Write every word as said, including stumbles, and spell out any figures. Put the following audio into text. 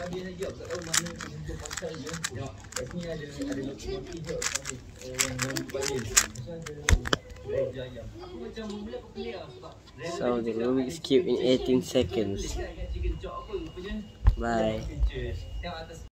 So the Rubik's Cube in eighteen seconds. Bye.